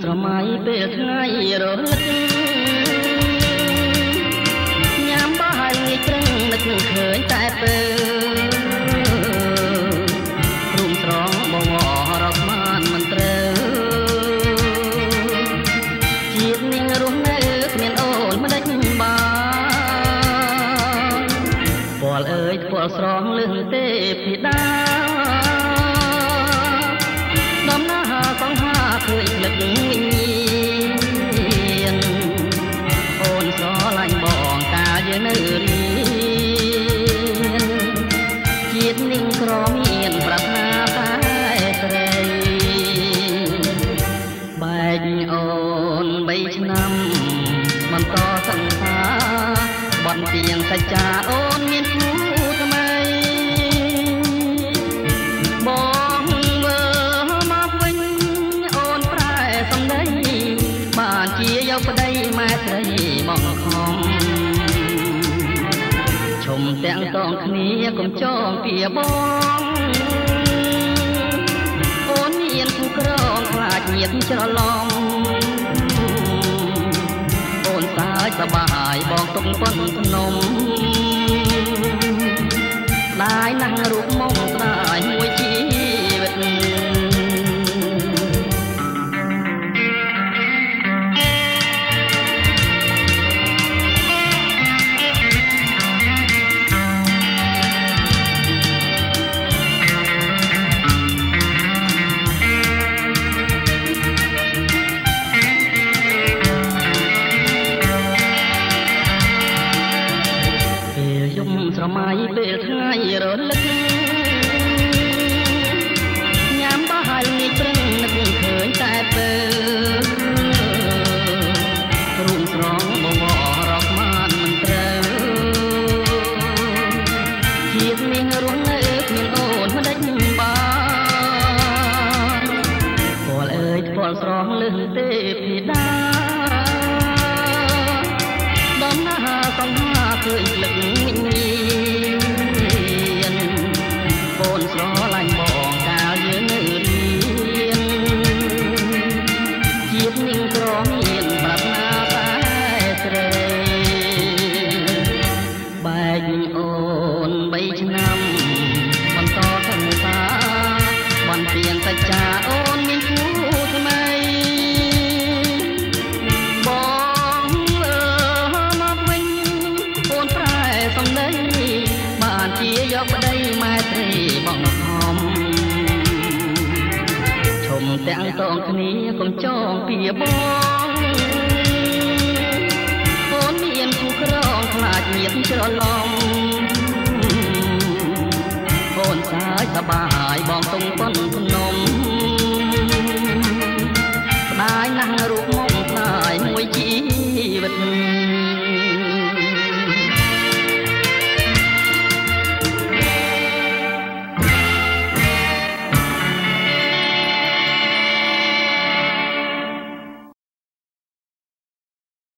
ស្រមៃពេលថ្ងៃរលឹកញ៉ាំបោះហើយងាយព្រឹងនឹកនឹងឃើញតែពេលរួមស្រងបងរកបានមិនត្រូវជាតិនាងរស់នៅគ្មានអូនមិនដេចបានពលអើយពលស្រងលឹងទេពីដាដំណើរសង្ហាឃើញលឹកវិញអូនស្រឡាញ់បងកាលយើងនៅរៀនជាតិនាងក្រមានប្រាថ្នាតែស្រីបែកអូន3ឆ្នាំបន្តសង្សារបន់ទៀងសច្ចាអូនមានគូថ្មីបងមើលមកវិញអូនប្រែសម្ដីបានជាយកប្តីម៉ែស្រីបងខំឈុំទាំងតងគ្នាកុំចងពីបងអូនមានគូក្រងខ្លាចញាតច្រឡំអូនសាយសប្បាយបងទុកប៉ុនភ្នំដាយណាស់រូបមកស្ដាយមួយជីវិតស្រមៃពេលថ្ងៃរលឹកញ៉ាំបោះហើយងាយព្រឹងនឹកឃើញតែពេលរួមស្រងបងរកបានមិនត្រូវជាតិនាងរស់នៅគ្មានអូនមិនដេចបានពលអើយពលស្រងលឹងទេពីដាដំណើរសង្ហាឃើញលឹកអូនស្រឡាញ់បងកាលយើងនៅរៀនជាតិនាងក្រមានប្រាថ្នាតែស្រីបែកអូន3ឆ្នាំបន្តសង្សារបានពៀនសច្ចាអូនមានគូថ្មីបងមកវិញអូនប្រែសម្ដីបានជាយកប្តីម៉ែស្រីបងខំឈុំទាំងតងគ្នាកុំចងពីបងអូនមានគូក្រងខ្លាចញាតច្រឡំអូនសាយសប្បាយបងទុំប៉ុន